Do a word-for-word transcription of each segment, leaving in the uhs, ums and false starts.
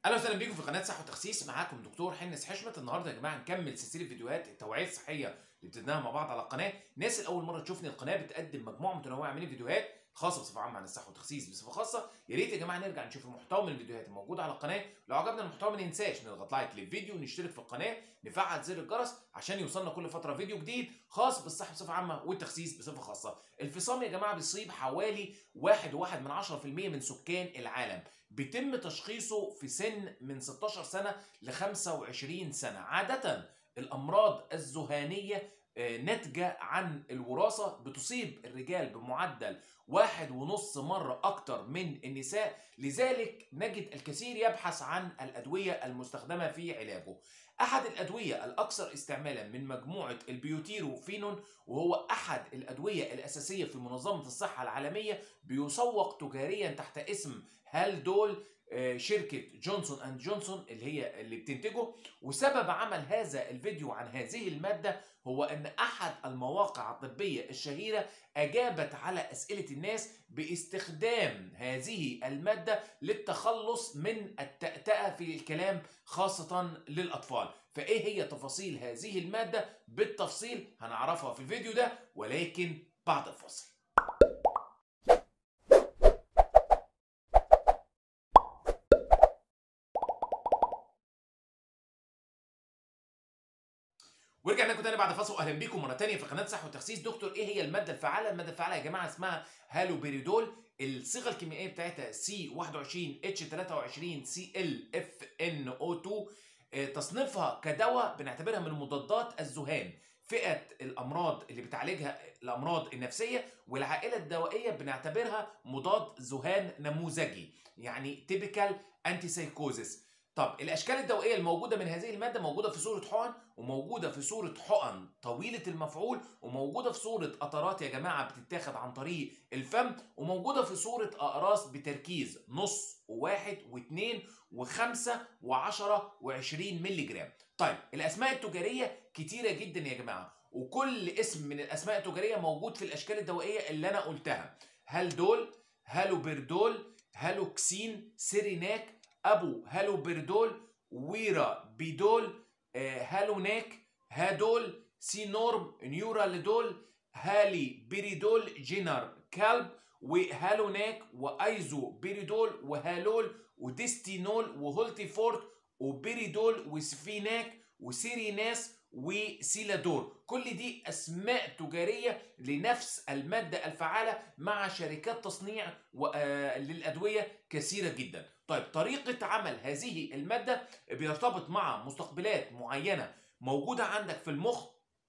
اهلا وسهلا بيكم في قناه صحه وتخسيس. معاكم دكتور حنس حشمت. النهارده يا جماعه نكمل سلسله فيديوهات التوعيه الصحيه اللي ابتديناها مع بعض على القناه. الناس اللي اول مره تشوفني، القناه بتقدم مجموعه متنوعه من الفيديوهات خاصه بصفه عامه عن الصحه والتخسيس بصفه خاصه. يا ريت يا جماعه نرجع نشوف المحتوى من الفيديوهات الموجوده على القناه. لو عجبنا المحتوى ما ننساش نضغط لايك للفيديو ونشترك في القناه، نفعل زر الجرس عشان يوصلنا كل فتره فيديو جديد خاص بالصحه بصفه عامه والتخسيس بصفه خاصه. الفصام يا جماعه بيصيب حوالي واحد فاصلة واحد من عشرة في المية من سكان العالم. بيتم تشخيصه في سن من ستاشر سنه ل خمسة وعشرين سنه. عاده الامراض الذهانيه ناتجه عن الوراثه بتصيب الرجال بمعدل واحد ونص مره اكتر من النساء، لذلك نجد الكثير يبحث عن الادويه المستخدمه في علاجه. احد الادويه الاكثر استعمالا من مجموعه البيوتيروفينون، وهو احد الادويه الاساسيه في منظمه الصحه العالميه، بيسوق تجاريا تحت اسم هالدول. شركة جونسون اند جونسون اللي هي اللي بتنتجه. وسبب عمل هذا الفيديو عن هذه المادة هو ان احد المواقع الطبية الشهيرة اجابت على اسئلة الناس باستخدام هذه المادة للتخلص من التأتأة في الكلام خاصة للاطفال. فايه هي تفاصيل هذه المادة بالتفصيل هنعرفها في الفيديو ده، ولكن بعد الفاصل. ورجعنا لكم تاني بعد فاصل، واهلا بيكم مره تانيه في قناه صحه وتخسيس. دكتور، ايه هي الماده الفعاله؟ الماده الفعاله يا جماعه اسمها هالوبيريدول. الصيغه الكيميائيه بتاعتها سي واحد وعشرين اتش تلاتة وعشرين سي ال اف ان او اتنين. تصنيفها كدواء بنعتبرها من مضادات الذهان، فئه الامراض اللي بتعالجها الامراض النفسيه، والعائله الدوائيه بنعتبرها مضاد ذهان نموذجي، يعني تيبيكال انتي سايكوزيس. طب الاشكال الدوائيه الموجوده من هذه الماده موجوده في صوره حقن، وموجوده في صوره حقن طويله المفعول، وموجوده في صوره قطرات يا جماعه بتتاخد عن طريق الفم، وموجوده في صوره اقراص بتركيز نص وواحد واثنين وخمسه وعشره وعشرين مللي جرام. طيب الاسماء التجاريه كتيره جدا يا جماعه، وكل اسم من الاسماء التجاريه موجود في الاشكال الدوائيه اللي انا قلتها: هالدول، هالوبيردول، هالوكسين، سيريناك، ابو هالوبيردول، ويرا بيدول، آه، هالوناك، هادول، سينورم، نيوراليدول، هالي بيريدول، جينر كلب، وهالوناك، وايزو بيريدول، وهالول، وديستينول، وهولتيفورت، وبيريدول، وسفيناك، وسيريناس، وسيلادور. كل دي اسماء تجاريه لنفس الماده الفعاله مع شركات تصنيع للادويه كثيره جدا. طيب طريقه عمل هذه الماده بيرتبط مع مستقبلات معينه موجوده عندك في المخ،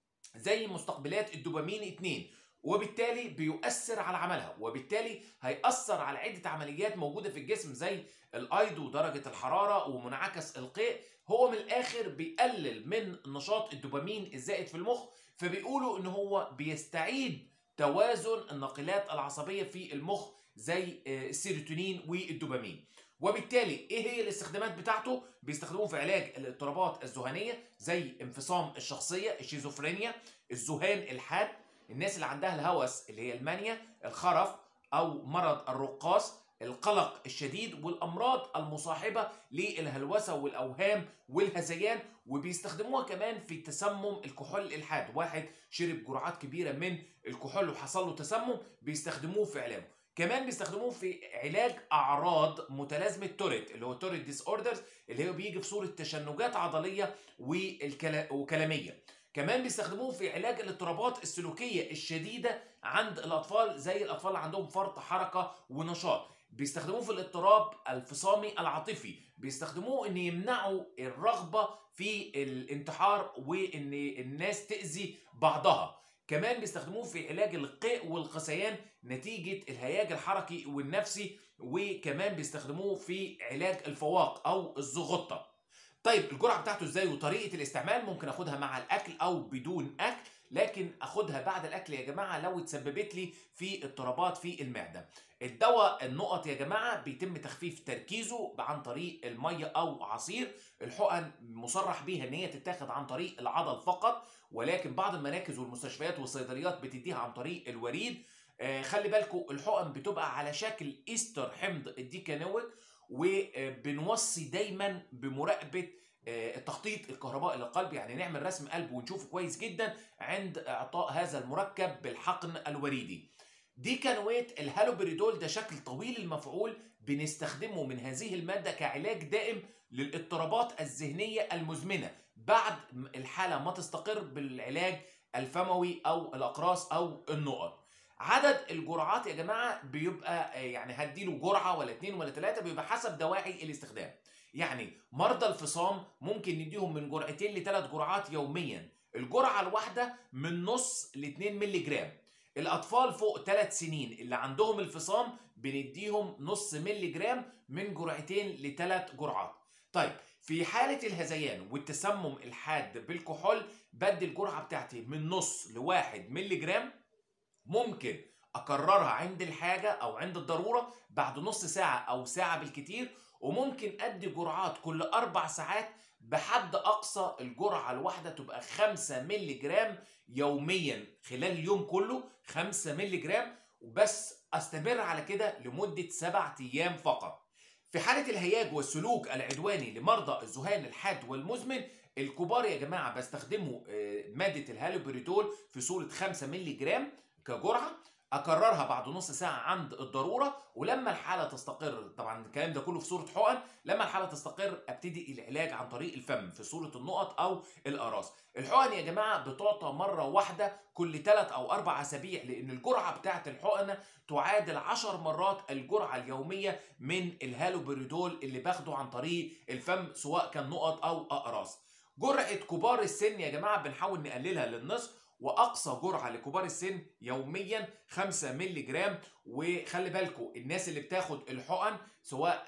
زي مستقبلات الدوبامين اتنين، وبالتالي بيؤثر على عملها، وبالتالي هيأثر على عدة عمليات موجودة في الجسم زي الأيض ودرجة الحرارة ومنعكس القيء. هو من الآخر بيقلل من نشاط الدوبامين الزائد في المخ، فبيقولوا إن هو بيستعيد توازن الناقلات العصبية في المخ زي السيروتونين والدوبامين. وبالتالي ايه هي الاستخدامات بتاعته؟ بيستخدموه في علاج الاضطرابات الذهانيه زي انفصام الشخصيه، الشيزوفرينيا، الذهان الحاد، الناس اللي عندها الهوس اللي هي المانيا، الخرف او مرض الرقاص، القلق الشديد، والامراض المصاحبه للهلوسه والاوهام والهذيان. وبيستخدموها كمان في تسمم الكحول الحاد، واحد شرب جرعات كبيره من الكحول وحصل له تسمم بيستخدموه في علاجه. كمان بيستخدموه في علاج اعراض متلازمه توريت اللي هو توريت ديس اوردرز، اللي هو بيجي في صوره تشنجات عضليه وكلاميه. كمان بيستخدموه في علاج الاضطرابات السلوكيه الشديده عند الاطفال زي الاطفال اللي عندهم فرط حركه ونشاط. بيستخدموه في الاضطراب الفصامي العاطفي، بيستخدموه ان يمنعوا الرغبه في الانتحار وان الناس تاذي بعضها. كمان بيستخدموه في علاج القيء والغثيان نتيجة الهياج الحركي والنفسي، وكمان بيستخدموه في علاج الفواق أو الزغطة. طيب الجرعة بتاعته ازاي وطريقة الاستعمال؟ ممكن اخدها مع الأكل أو بدون أكل، لكن اخدها بعد الأكل يا جماعة لو اتسببت لي في اضطرابات في المعدة. الدواء النقط يا جماعة بيتم تخفيف تركيزه عن طريق المية أو عصير. الحقن مصرح بيها ان هي تتاخد عن طريق العضل فقط، ولكن بعض المراكز والمستشفيات والصيدليات بتديها عن طريق الوريد. آه خلي بالكم الحقن بتبقى على شكل ايستر حمض الديكانويك، وبنوصي دايما بمراقبه التخطيط الكهربائي للقلب، يعني نعمل رسم قلب ونشوفه كويس جدا عند اعطاء هذا المركب بالحقن الوريدي. ديكانويت الهالوبريدول ده شكل طويل المفعول بنستخدمه من هذه المادة كعلاج دائم للاضطرابات الذهنية المزمنة بعد الحالة ما تستقر بالعلاج الفموي أو الأقراص أو النقط. عدد الجرعات يا جماعة بيبقى يعني هديله جرعة ولا اتنين ولا تلاتة، بيبقى حسب دواعي الاستخدام. يعني مرضى الفصام ممكن نديهم من جرعتين لثلاث جرعات يوميا، الجرعة الواحدة من نص ل اتنين مللي جرام. الأطفال فوق ثلاث سنين اللي عندهم الفصام بنديهم نص مللي جرام من جرعتين لثلاث جرعات. طيب في حالة الهذيان والتسمم الحاد بالكحول بدي الجرعة بتاعتي من نص لواحد مللي جرام، ممكن أكررها عند الحاجة أو عند الضرورة بعد نص ساعة أو ساعة بالكتير، وممكن أدي جرعات كل أربع ساعات. بحد أقصى الجرعة الواحدة تبقى خمسة مللي جرام يوميا خلال اليوم كله، خمسة مللي جرام وبس. أستمر على كده لمدة سبعة أيام فقط. في حالة الهياج والسلوك العدواني لمرضى الذهان الحاد والمزمن الكبار يا جماعة بستخدموا مادة الهالوبريدول في صورة خمسة مللي جرام كجرعة، اكررها بعد نص ساعه عند الضروره، ولما الحاله تستقر، طبعا الكلام ده كله في صوره حقن، لما الحاله تستقر ابتدي العلاج عن طريق الفم في صوره النقط او الاقراص. الحقن يا جماعه بتعطى مره واحده كل ثلاث او اربع اسابيع، لان الجرعه بتاعه الحقنه تعادل عشر مرات الجرعه اليوميه من الهالوبريدول اللي باخده عن طريق الفم سواء كان نقط او اقراص. جرعه كبار السن يا جماعه بنحاول نقللها للنصف، واقصى جرعه لكبار السن يوميا خمسة مللي جرام. وخلي بالكم الناس اللي بتاخد الحقن سواء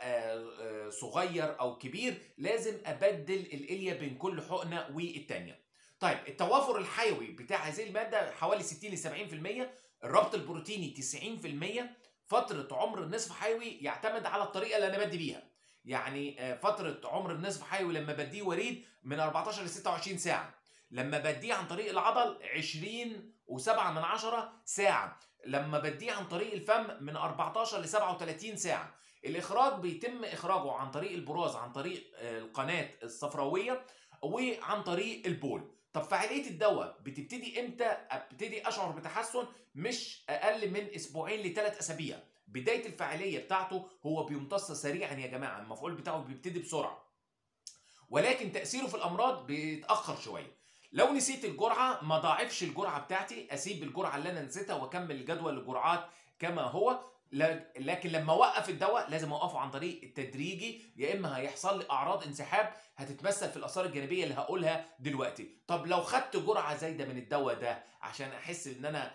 صغير او كبير لازم ابدل الاليه بين كل حقنه والتانيه. طيب التوافر الحيوي بتاع هذه الماده حوالي ستين ل سبعين في المية، الربط البروتيني تسعين في المية، فتره عمر النصف حيوي يعتمد على الطريقه اللي انا بدي بيها. يعني فتره عمر النصف حيوي لما بديه وريد من اربعتاشر ل ستة وعشرين ساعه، لما بديه عن طريق العضل عشرين وسبعة من عشرة ساعة، لما بديه عن طريق الفم من اربعتاشر ل سبعة وتلاتين ساعة. الإخراج بيتم إخراجه عن طريق البراز، عن طريق القناة الصفراوية، وعن طريق البول. طب فعالية الدواء بتبتدي امتى؟ ابتدي اشعر بتحسن مش اقل من اسبوعين لثلاث اسابيع. بداية الفعالية بتاعته هو بيمتص سريعا يا جماعة، المفعول بتاعه بيبتدي بسرعة، ولكن تأثيره في الأمراض بيتأخر شوية. لو نسيت الجرعة ما ضاعفش الجرعة بتاعتي، أسيب الجرعة اللي أنا نسيتها وأكمل الجدول الجرعات كما هو. لكن لما أوقف الدواء لازم أوقفه عن طريق التدريجي، يا إما هيحصل لي أعراض انسحاب هتتمثل في الآثار الجانبية اللي هقولها دلوقتي. طب لو خدت جرعة زايدة من الدواء ده عشان أحس إن أنا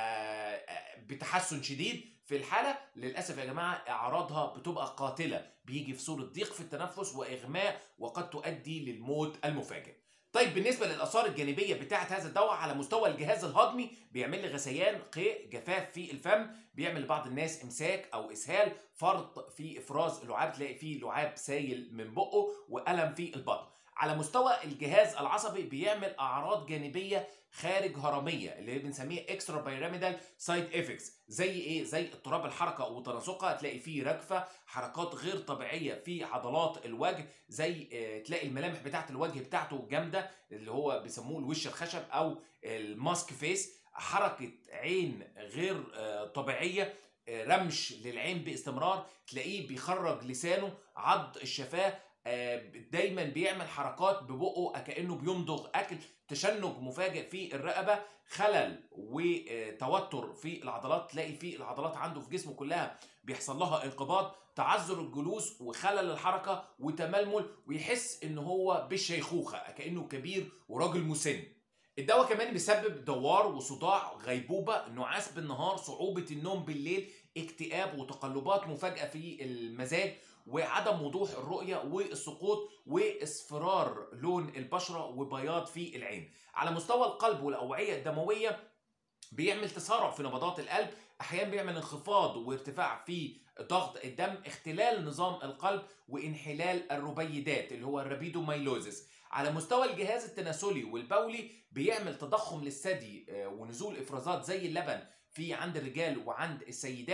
بتحسن شديد في الحالة، للأسف يا جماعة أعراضها بتبقى قاتلة، بيجي في صورة ضيق في التنفس وإغماء، وقد تؤدي للموت المفاجئ. طيب بالنسبه للاثار الجانبيه بتاعه هذا الدواء على مستوى الجهاز الهضمي، بيعمل لي غثيان، قيء، جفاف في الفم، بيعمل لبعض الناس امساك او اسهال، فرط في افراز اللعاب، تلاقي فيه لعاب سايل من بقه، والم في البطن. على مستوى الجهاز العصبي بيعمل اعراض جانبيه خارج هرميه اللي بنسميها اكسترا بيراميدال سايد افكتس، زي ايه؟ زي اضطراب الحركه وتناسقها، تلاقي فيه رجفه، حركات غير طبيعيه في عضلات الوجه، زي اه تلاقي الملامح بتاعت الوجه بتاعته جامده اللي هو بيسموه الوش الخشب او الماسك فيس، حركه عين غير اه طبيعيه، اه رمش للعين باستمرار، تلاقيه بيخرج لسانه، عض الشفاه، دايما بيعمل حركات ببقه كأنه بيمضغ اكل، تشنج مفاجئ في الرقبه، خلل وتوتر في العضلات، تلاقي في العضلات عنده في جسمه كلها بيحصل لها انقباض، تعذر الجلوس وخلل الحركه وتململ، ويحس ان هو بالشيخوخه كأنه كبير وراجل مسن. الدواء كمان بيسبب دوار وصداع، غيبوبه، نعاس بالنهار، صعوبه النوم بالليل، اكتئاب وتقلبات مفاجئه في المزاج، وعدم وضوح الرؤية والسقوط واصفرار لون البشرة وبياض في العين. على مستوى القلب والأوعية الدموية بيعمل تسارع في نبضات القلب، أحيانا بيعمل انخفاض وارتفاع في ضغط الدم، اختلال نظام القلب، وانحلال الربيدات اللي هو الرابيدومايلوزيس. على مستوى الجهاز التناسلي والبولي بيعمل تضخم للثدي ونزول افرازات زي اللبن في عند الرجال وعند السيدات،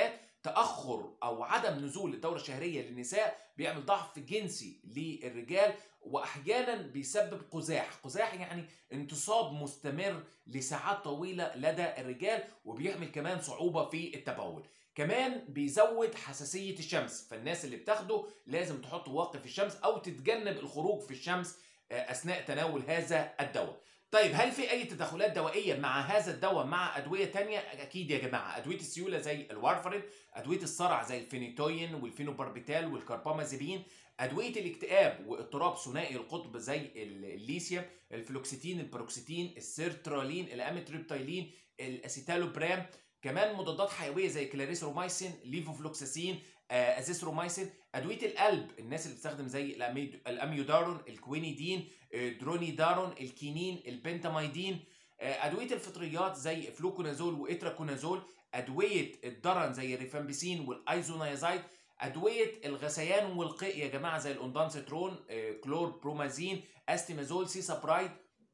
تاخر او عدم نزول الدوره الشهريه للنساء بيعمل ضعف جنسي للرجال، واحيانا بيسبب قزاح. قزاح يعني انتصاب مستمر لساعات طويله لدى الرجال، وبيعمل كمان صعوبه في التبول. كمان بيزود حساسيه الشمس، فالناس اللي بتاخده لازم تحط واقي في الشمس او تتجنب الخروج في الشمس اثناء تناول هذا الدواء. طيب هل في اي تدخلات دوائيه مع هذا الدواء مع ادويه تانية؟ اكيد يا جماعه. ادويه السيوله زي الوارفرين، ادويه الصرع زي الفينيتوين والفينوباربيتال والكاربامازيبين، ادويه الاكتئاب واضطراب ثنائي القطب زي الليثيوم، الفلوكسيتين، البروكسيتين، السيرترالين، الاميتريبتايلين، الاسيتالوبرام. كمان مضادات حيويه زي كلاريسرومايسين، ليفوفلوكساسين، آه، ازيثرومايسين. ادويه القلب الناس اللي بتستخدم زي الاميودارون، الكوينيدين، درونيدارون، الكينين، البنتاميدين. ادويه الفطريات زي فلوكونازول واتراكونازول. ادويه الضرن زي الريفامبيسين والايزونايزايد. ادويه الغثيان والقيء يا جماعه زي الاوندانسترون، كلور برومازين، استيمازول، سيسابرايد،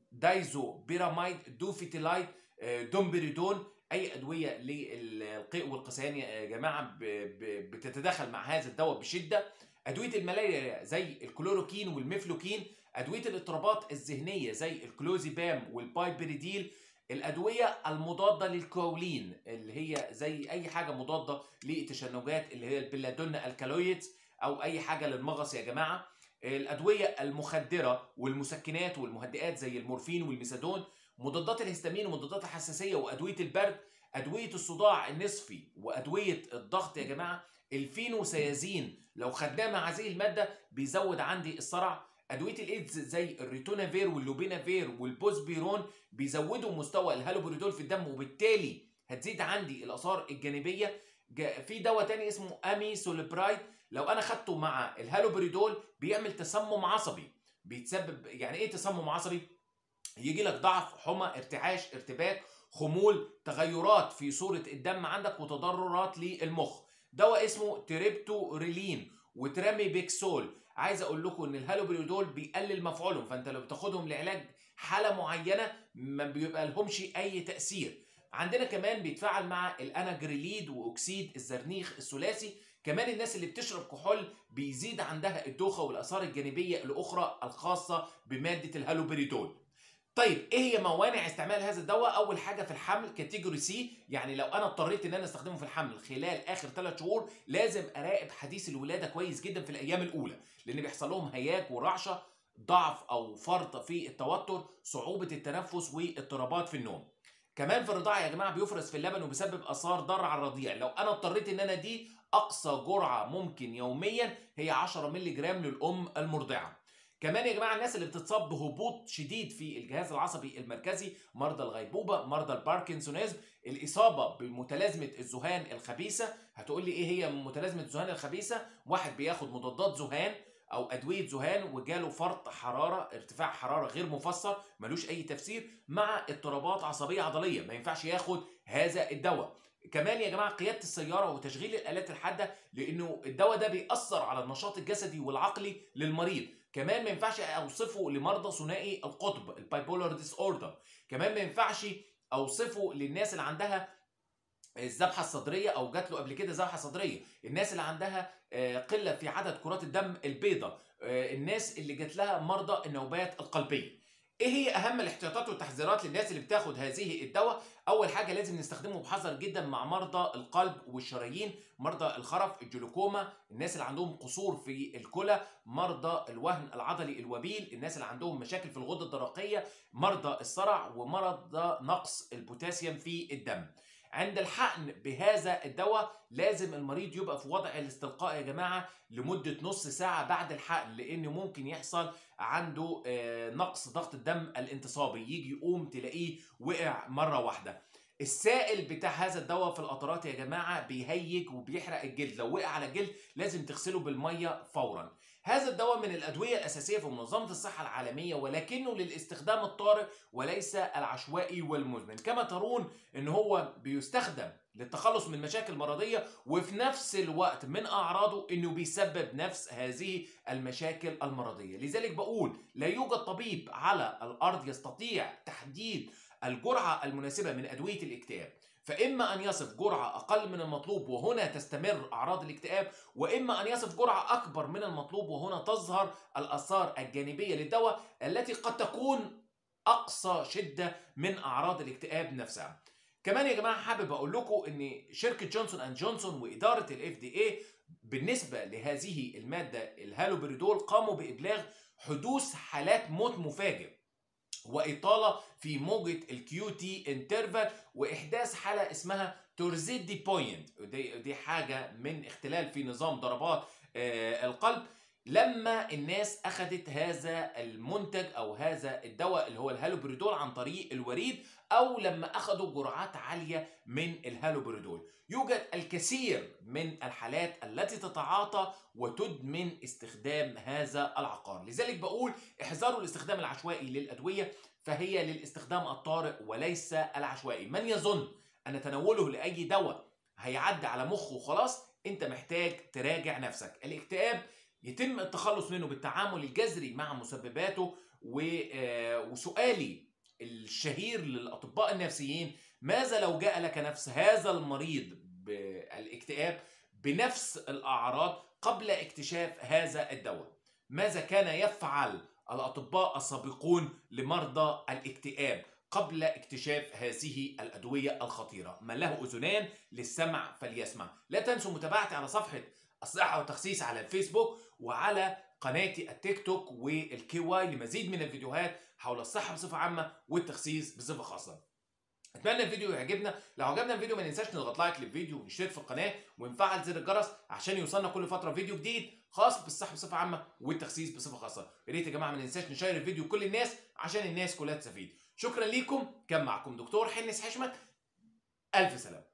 دايزو بيراميد، دوفيتيلايد، دومبريدون. اي ادويه للقيء والغثيان يا جماعه بتتداخل مع هذا الدواء بشده. ادويه الملاريا زي الكلوروكين والميفلوكين. ادويه الاضطرابات الذهنيه زي الكلوزيبام والبايبريديل. الادويه المضاده للكولين اللي هي زي اي حاجه مضاده للتشنجات اللي هي البلادونا الكالويدز، او اي حاجه للمغص يا جماعه. الادويه المخدره والمسكنات والمهدئات زي المورفين والميثادون. مضادات الهستامين ومضادات الحساسيه وادويه البرد. ادويه الصداع النصفي وادويه الضغط يا جماعه. الفينوسيازين لو خدناه مع هذه الماده بيزود عندي الصرع. ادويه الايدز زي الريتونافير واللوبينافير والبوزبيرون بيزودوا مستوى الهالوبريدول في الدم، وبالتالي هتزيد عندي الاثار الجانبيه. في دواء تاني اسمه اميسولبرايد، لو انا خدته مع الهالوبريدول بيعمل تسمم عصبي. بيتسبب يعني ايه تسمم عصبي؟ يجي لك ضعف، حمى، ارتعاش، ارتباك، خمول، تغيرات في صوره الدم عندك، وتضررات للمخ. دواء اسمه تريبتوريلين وتراميبيكسول. عايز اقول لكم ان الهالوبريدول بيقلل مفعولهم، فانت لو بتاخدهم لعلاج حاله معينه ما بيبقى لهمش اي تاثير. عندنا كمان بيتفاعل مع الاناجريليد واكسيد الزرنيخ الثلاثي. كمان الناس اللي بتشرب كحول بيزيد عندها الدوخه والاثار الجانبيه الاخرى الخاصه بماده الهالوبريدول. طيب ايه هي موانع استعمال هذا الدواء؟ اول حاجه في الحمل كاتيجوري سي، يعني لو انا اضطريت ان انا استخدمه في الحمل خلال اخر ثلاث شهور لازم اراقب حديث الولاده كويس جدا في الايام الاولى، لان بيحصل لهم هياج ورعشه، ضعف او فرط في التوتر، صعوبه التنفس، واضطرابات في النوم. كمان في الرضاعه يا جماعه بيفرز في اللبن وبيسبب اثار ضاره على الرضيع. لو انا اضطريت ان انا دي اقصى جرعه ممكن يوميا هي عشرة مللي جرام للام المرضعه. كمان يا جماعه الناس اللي بتتصاب بهبوط شديد في الجهاز العصبي المركزي، مرضى الغيبوبه، مرضى الباركنسونيزم، الاصابه بمتلازمه الذهان الخبيثه. هتقول لي ايه هي متلازمه الذهان الخبيثه؟ واحد بياخد مضادات ذهان او ادويه ذهان وجاله فرط حراره، ارتفاع حراره غير مفسر ملوش اي تفسير، مع اضطرابات عصبيه عضليه، ما ينفعش ياخد هذا الدواء. كمان يا جماعه قياده السياره وتشغيل الالات الحاده، لانه الدواء ده بيأثر على النشاط الجسدي والعقلي للمريض. كمان ما ينفعش اوصفه لمرضى ثنائي القطب البايبولار ديس اوردر. كمان ما ينفعش اوصفه للناس اللي عندها الذبحه الصدريه او جات له قبل كده ذبحه صدريه، الناس اللي عندها قله في عدد كرات الدم البيضاء، الناس اللي جات لها مرضى النوبات القلبيه. ايه هي اهم الاحتياطات والتحذيرات للناس اللي بتاخد هذه الدواء؟ اول حاجه لازم نستخدمه بحذر جدا مع مرضى القلب والشرايين، مرضى الخرف، الجلوكوما، الناس اللي عندهم قصور في الكلى، مرضى الوهن العضلي الوبيل، الناس اللي عندهم مشاكل في الغده الدرقيه، مرضى الصرع، ومرضى نقص البوتاسيوم في الدم. عند الحقن بهذا الدواء لازم المريض يبقى في وضع الاستلقاء يا جماعه لمده نص ساعه بعد الحقن، لان ممكن يحصل عنده نقص ضغط الدم الانتصابي، يجي يقوم تلاقيه وقع مره واحده. السائل بتاع هذا الدواء في القطرات يا جماعه بيهيج وبيحرق الجلد، لو وقع على الجلد لازم تغسله بالميه فورا. هذا الدواء من الادويه الاساسيه في منظمه الصحه العالميه، ولكنه للاستخدام الطارئ وليس العشوائي والمزمن. كما ترون ان هو بيستخدم للتخلص من مشاكل مرضيه، وفي نفس الوقت من اعراضه انه بيسبب نفس هذه المشاكل المرضيه. لذلك بقول لا يوجد طبيب على الارض يستطيع تحديد الجرعه المناسبه من ادويه الاكتئاب. فإما أن يصف جرعة أقل من المطلوب وهنا تستمر أعراض الاكتئاب، وإما أن يصف جرعة أكبر من المطلوب وهنا تظهر الآثار الجانبية للدواء التي قد تكون أقصى شدة من أعراض الاكتئاب نفسها. كمان يا جماعة حابب أقول لكم إن شركة جونسون أند جونسون وإدارة ال إف دي إيه بالنسبة لهذه المادة الهالوبريدول قاموا بإبلاغ حدوث حالات موت مفاجئ وإطالة في موجة الكيو تي انترفال وإحداث حالة اسمها تورزيدي بوينت، دي, دي حاجة من اختلال في نظام ضربات آه القلب لما الناس أخذت هذا المنتج أو هذا الدواء اللي هو الهالوبريدول عن طريق الوريد أو لما أخذوا جرعات عالية من الهالوبريدول. يوجد الكثير من الحالات التي تتعاطى وتدمن استخدام هذا العقار، لذلك بقول احذروا الاستخدام العشوائي للأدوية، فهي للاستخدام الطارئ وليس العشوائي. من يظن أن تناوله لأي دواء هيعدي على مخه وخلاص، أنت محتاج تراجع نفسك. الاكتئاب يتم التخلص منه بالتعامل الجذري مع مسبباته، وسؤالي الشهير للأطباء النفسيين: ماذا لو جاء لك نفس هذا المريض بالاكتئاب بنفس الأعراض قبل اكتشاف هذا الدواء؟ ماذا كان يفعل الأطباء السابقون لمرضى الاكتئاب قبل اكتشاف هذه الأدوية الخطيرة؟ من له أذنان للسمع فليسمع. لا تنسوا متابعتي على صفحة الصحة والتخسيس على الفيسبوك وعلى قناتي التيك توك والكي واي لمزيد من الفيديوهات حول الصحة بصفة عامة والتخسيس بصفة خاصة. اتمنى الفيديو يعجبنا. لو عجبنا الفيديو ما ننساش نضغط لايك للفيديو ونشترك في القناة ونفعل زر الجرس عشان يوصلنا كل فترة فيديو جديد خاص بالصحة بصفة عامة والتخسيس بصفة خاصة. يا ريت يا جماعة ما ننساش نشير الفيديو لكل الناس عشان الناس كلها تستفيد. شكرا ليكم، كان معكم دكتور حنس حشمت، ألف سلامة.